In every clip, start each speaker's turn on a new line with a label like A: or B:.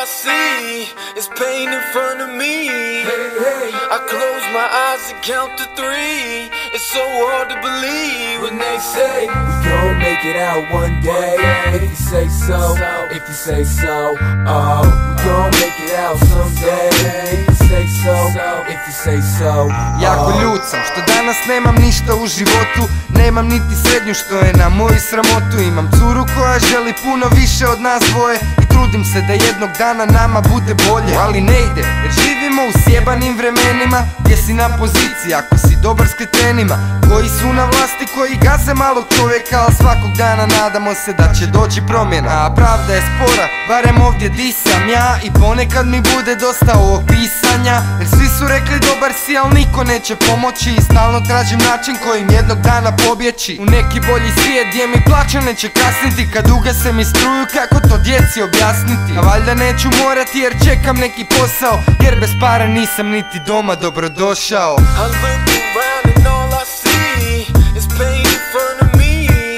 A: I see is pain in front of me. I close my eyes and count to 3. It's so hard to believe when they say
B: we gon' make it out one day. If you say so, if you say so. Oh, we gon' make it out someday. If you say so, if you say so.
C: Jako ljut sam što danas nemam ništa u životu. Nemam niti srednju što je na moju sramotu. Imam curu koja želi puno više od nas dvoje i trudim se da jednog dana nama bude bolje. Ali ne ide jer živimo u sjebanim vremenima gdje si na poziciji ako si dobar s kretenima koji su na vlasti, koji gaze malog čovjeka. Ali svakog dana nadamo se da će doći promjena. A pravda je spora, barem ovdje di sam ja. I ponekad mi bude dosta ovog pisanja jer svi su rekli dobar si, ali niko neće pomoći. I stalno tražim način kojim jednog dana pobjeći u neki bolji svijet gdje mi plaća neće kasniti. Kad ugase mi struju, kako to djeci objasniti? A valjda neću morati jer čekam neki posao, jer bez para nisam niti doma dobrodošao.
A: I look around and all I see is pain in front of me.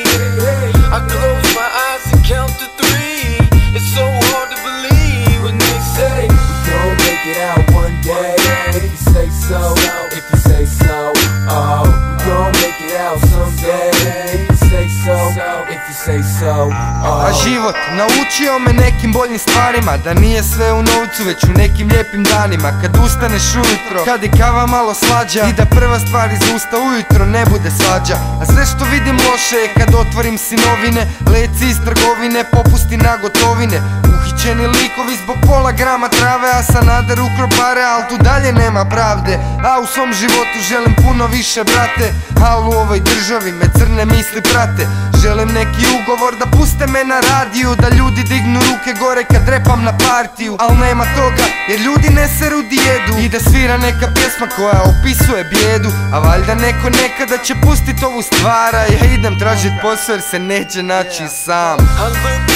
A: I close my eyes and count to 3. It's so hard to believe when they say
B: we gon' make it out one day. If you say so, if you say so. Oh, we gon' make it out someday. If you say so, if you say so.
C: A život naučio me nekim boljim stvarima, da nije sve u novcu već u nekim lijepim danima. Kad ustaneš ujutro, kad je kava malo slađa i da prva stvar iz usta ujutro ne bude svađa. A sve što vidim loše je kad otvorim si novine, leci iz trgovine, popusti na gotovine. Uhićeni likovi zbog pola grama trave, a Sanader ukro pare, al tu dalje nema pravde. A u svom životu želim puno više, brate, al u ovoj državi me crne misli prate. Želim neki ugovor da puste me na radiju, da ljudi dignu ruke gore kad repam na partiju. Al nema toga jer ljudi ne seru dijedu i da svira neka pjesma koja opisuje bijedu. A valjda neko nekada će pustit ovu stvar, a ja idem tražit posao jer se neće naći sam.